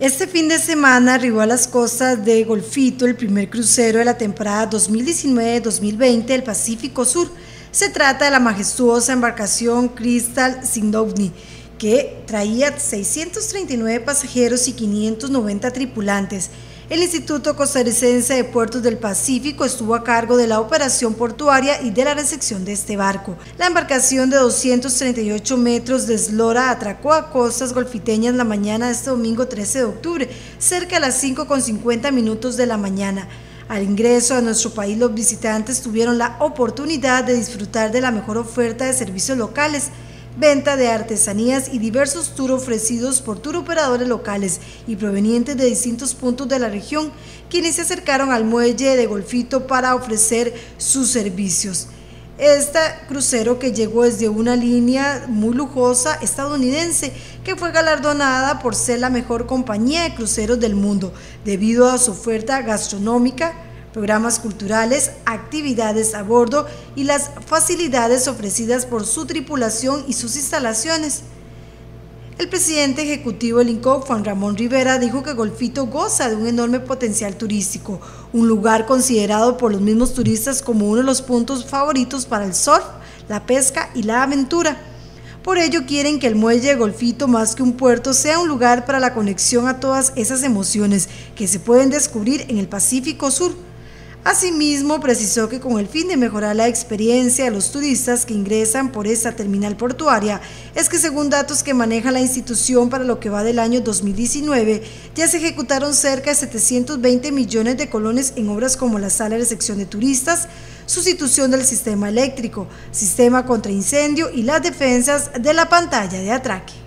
Este fin de semana arribó a las costas de Golfito el primer crucero de la temporada 2019-2020 del Pacífico Sur. Se trata de la majestuosa embarcación Crystal Signoini, que traía 639 pasajeros y 590 tripulantes. El Instituto Costarricense de Puertos del Pacífico estuvo a cargo de la operación portuaria y de la recepción de este barco. La embarcación de 238 metros de eslora atracó a costas golfiteñas la mañana de este domingo 13 de octubre, cerca de las 5:50 de la mañana. Al ingreso a nuestro país, los visitantes tuvieron la oportunidad de disfrutar de la mejor oferta de servicios locales, venta de artesanías y diversos tours ofrecidos por operadores locales y provenientes de distintos puntos de la región, quienes se acercaron al muelle de Golfito para ofrecer sus servicios. Este crucero, que llegó desde una línea muy lujosa estadounidense, que fue galardonada por ser la mejor compañía de cruceros del mundo debido a su oferta gastronómica, programas culturales, actividades a bordo y las facilidades ofrecidas por su tripulación y sus instalaciones. El presidente ejecutivo del INCOC, Juan Ramón Rivera, dijo que Golfito goza de un enorme potencial turístico, un lugar considerado por los mismos turistas como uno de los puntos favoritos para el surf, la pesca y la aventura. Por ello quieren que el muelle de Golfito, más que un puerto, sea un lugar para la conexión a todas esas emociones que se pueden descubrir en el Pacífico Sur. Asimismo, precisó que con el fin de mejorar la experiencia de los turistas que ingresan por esta terminal portuaria, es que según datos que maneja la institución, para lo que va del año 2019, ya se ejecutaron cerca de 720 millones de colones en obras como la sala de recepción de turistas, sustitución del sistema eléctrico, sistema contra incendio y las defensas de la pantalla de atraque.